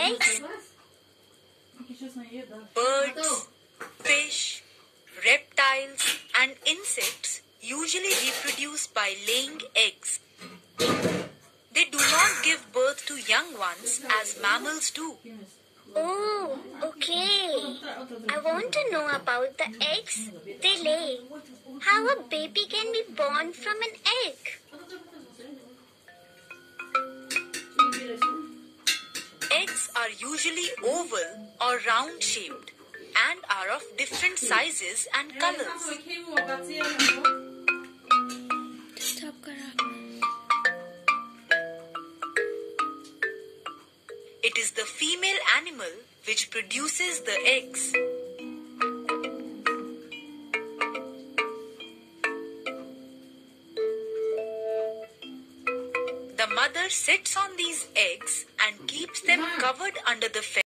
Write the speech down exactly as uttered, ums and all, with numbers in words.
eggs? Birds, fish, reptiles and insects usually reproduce by laying eggs. They do not give birth to young ones as mammals do. Oh, okay. I want to know about the eggs they lay. How a baby can be born from an egg? Eggs are usually oval or round shaped and are of different sizes and colors. It is the female animal which produces the eggs. The mother sits on these eggs and keeps them covered under the feathers.